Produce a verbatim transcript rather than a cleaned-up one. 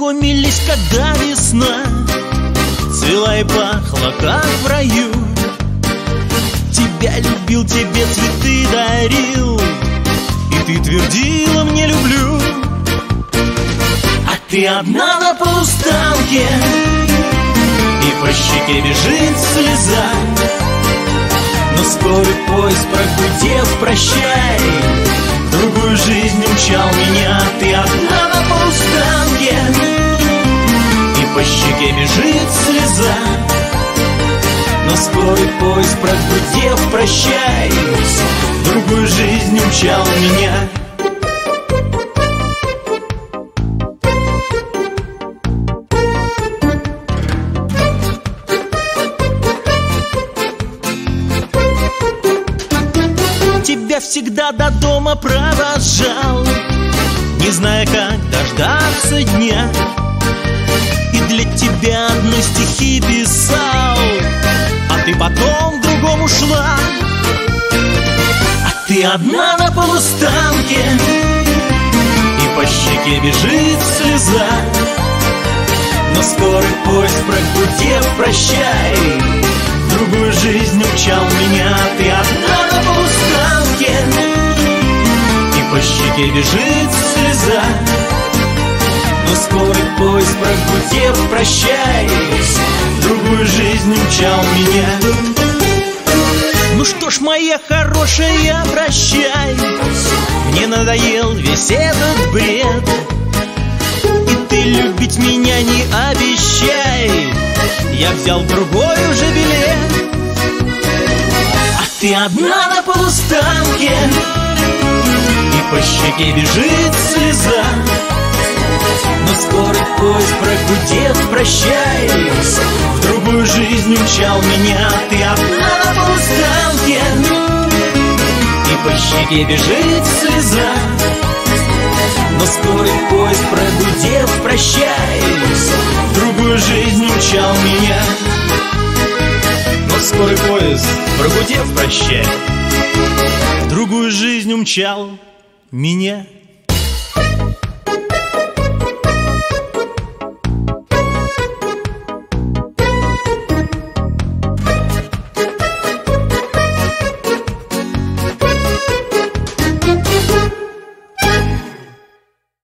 познакомились, когда весна цвела и пахла, как в раю. Тебя любил, тебе цветы дарил, и ты твердила мне люблю. А ты одна на полустанке, и по щеке бежит слеза. Но скорый поезд, прогудев, прощай, в другую жизнь умчал меня. Ты одна на полустанке, и по щеке бежит слеза. Но скорый поезд, прогудев, прощай, в другую жизнь умчал меня. Тебя всегда до дома провожал, не зная, как дождаться дня. И для тебя одной стихи писал, а ты потом к другому шла. А ты одна на полустанке, и по щеке бежит слеза. Но скорый поезд, прогудев, прощай, в другую жизнь умчал меня. Ты одна на полустанке, и по щеке бежит слеза. Но скорый поезд, прогудев, прощай, в другую жизнь умчал меня. Ну что ж, моя хорошая, прощай, мне надоел весь этот бред. И ты любить меня не обещай, я взял другой уже билет. А ты одна на полустанке, и по щеке бежит слеза. Но скорый поезд, прогудев, прощай, в другую жизнь умчал меня. Ты одна на полустанке, и по щеке бежит слеза. Но скорый поезд, прогудев, прощай, в другую жизнь умчал меня. Но скорый поезд, прогудев, прощай, в другую жизнь умчал меня.